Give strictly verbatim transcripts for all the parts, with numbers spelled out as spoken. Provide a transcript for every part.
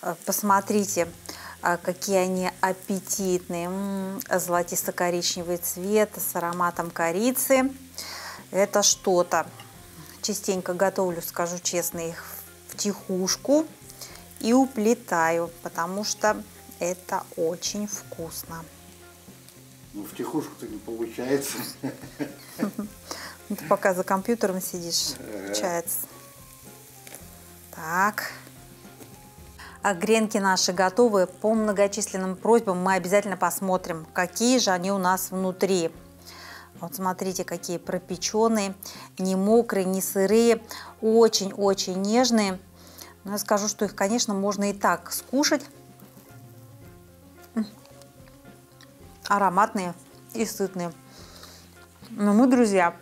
Посмотрите, какие они аппетитные. Золотисто-коричневый цвет с ароматом корицы. Это что-то. Частенько готовлю, скажу честно, их втихушку и уплетаю, потому что это очень вкусно. Ну, втихушку-то не получается. Ты пока за компьютером сидишь, получается. Так. А гренки наши готовы. По многочисленным просьбам мы обязательно посмотрим, какие же они у нас внутри. Вот смотрите, какие пропеченные, не мокрые, не сырые, очень-очень нежные. Но я скажу, что их, конечно, можно и так скушать. Ароматные и сытные. Но мы, друзья,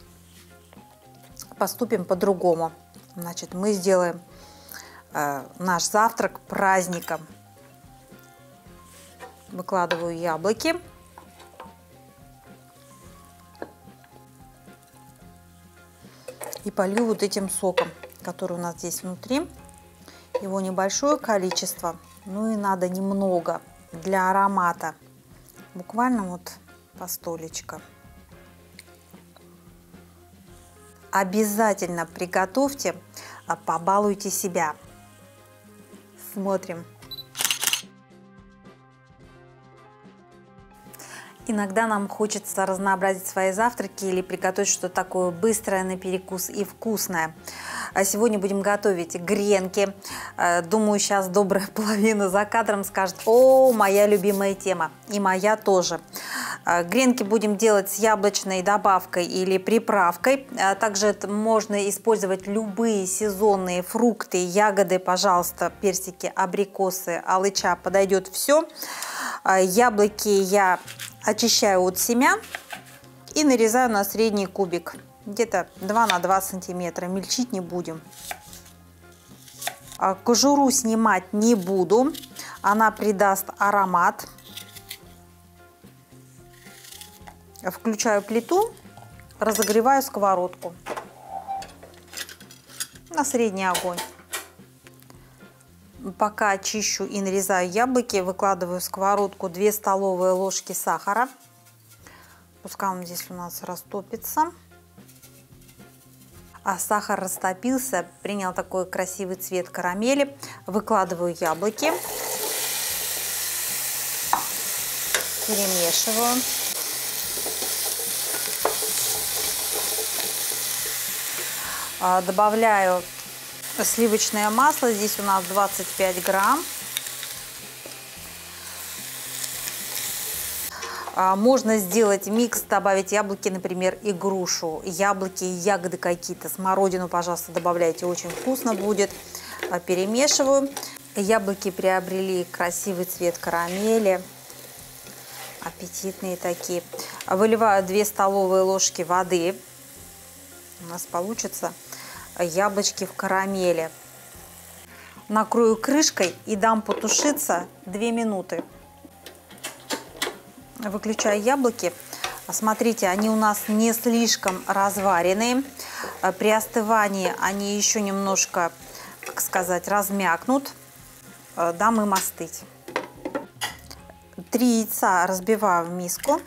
поступим по-другому. Значит, мы сделаем э, наш завтрак праздником. Выкладываю яблоки. И полью вот этим соком, который у нас здесь внутри. Его небольшое количество, ну и надо немного для аромата. Буквально вот по столечко. Обязательно приготовьте, побалуйте себя. Смотрим. Иногда нам хочется разнообразить свои завтраки или приготовить что-то такое быстрое на перекус и вкусное. А сегодня будем готовить гренки. Думаю, сейчас добрая половина за кадром скажет: о, моя любимая тема. И моя тоже. Гренки будем делать с яблочной добавкой или приправкой. Также можно использовать любые сезонные фрукты, ягоды, пожалуйста, персики, абрикосы, алыча, подойдет все. Яблоки я очищаю от семян и нарезаю на средний кубик. Где-то два на два сантиметра. Мельчить не будем. Кожуру снимать не буду. Она придаст аромат. Включаю плиту, разогреваю сковородку на средний огонь. Пока очищу и нарезаю яблоки, выкладываю в сковородку две столовые ложки сахара. Пускай он здесь у нас растопится. А сахар растопился, принял такой красивый цвет карамели. Выкладываю яблоки. Перемешиваю. Добавляю сливочное масло. Здесь у нас двадцать пять грамм. Можно сделать микс, добавить яблоки, например, и грушу. Яблоки, ягоды какие-то, смородину, пожалуйста, добавляйте. Очень вкусно будет. Перемешиваю. Яблоки приобрели красивый цвет карамели. Аппетитные такие. Выливаю две столовые ложки воды. У нас получится яблочки в карамели. Накрою крышкой и дам потушиться две минуты. Выключаю яблоки. Смотрите, они у нас не слишком разваренные. При остывании они еще немножко, как сказать, размякнут. Дам им остыть. Три яйца разбиваю в миску.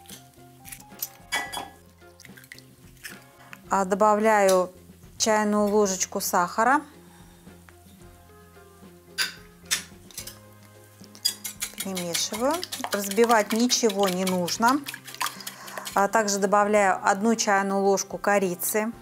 Добавляю чайную ложечку сахара. Перемешиваю. Разбивать ничего не нужно. А также добавляю одну чайную ложку корицы.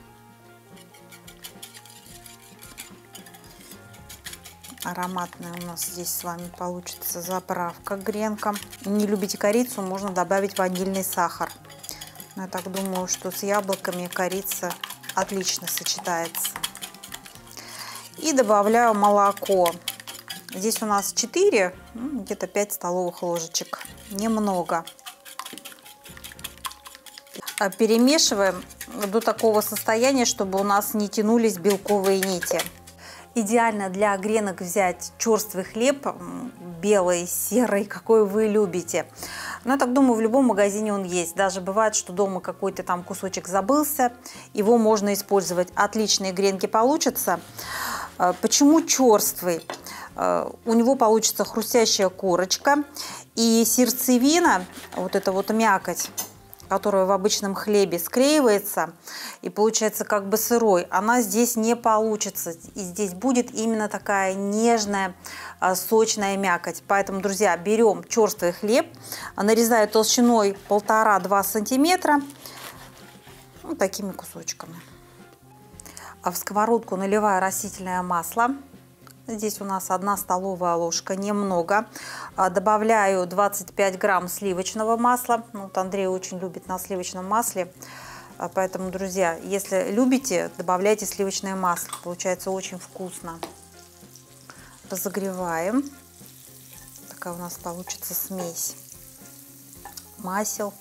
Ароматная у нас здесь с вами получится заправка к гренкам. Не любите корицу, можно добавить ванильный сахар. Но я так думаю, что с яблоками корица отлично сочетается. И добавляю молоко. Здесь у нас четыре, где-то пять столовых ложечек. Немного. Перемешиваем до такого состояния, чтобы у нас не тянулись белковые нити. Идеально для гренок взять черствый хлеб, белый, серый, какой вы любите. Но я так думаю, в любом магазине он есть. Даже бывает, что дома какой-то там кусочек забылся, его можно использовать. Отличные гренки получатся. Почему черствый? У него получится хрустящая корочка. И сердцевина, вот эта вот мякоть, которая в обычном хлебе склеивается и получается как бы сырой, она здесь не получится. И здесь будет именно такая нежная, сочная мякоть. Поэтому, друзья, берем черствый хлеб, нарезаю толщиной полтора-два сантиметра, вот такими кусочками. А в сковородку наливаю растительное масло. Здесь у нас одна столовая ложка, немного. Добавляю двадцать пять грамм сливочного масла. Ну, вот Андрей очень любит на сливочном масле. Поэтому, друзья, если любите, добавляйте сливочное масло. Получается очень вкусно. Разогреваем. Такая у нас получится смесь масел.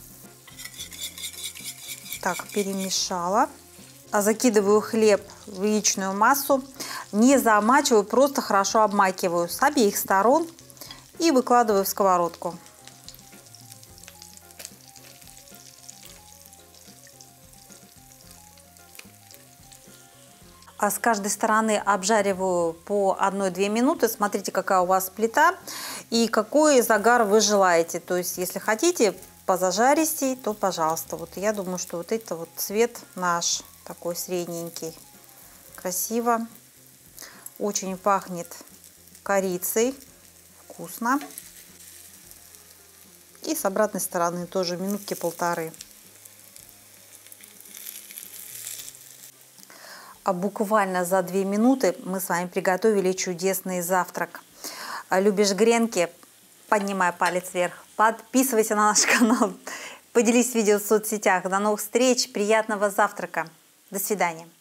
Так, перемешала. Закидываю хлеб в яичную массу. Не замачиваю, просто хорошо обмакиваю с обеих сторон и выкладываю в сковородку. А с каждой стороны обжариваю по одной-две минуты. Смотрите, какая у вас плита и какой загар вы желаете. То есть, если хотите позажаристей, то пожалуйста. Вот я думаю, что вот это вот цвет наш такой средненький. Красиво. Очень пахнет корицей. Вкусно. И с обратной стороны тоже минутки полторы. А буквально за две минуты мы с вами приготовили чудесный завтрак. Любишь гренки? Поднимай палец вверх. Подписывайся на наш канал. Поделись видео в соцсетях. До новых встреч. Приятного завтрака. До свидания.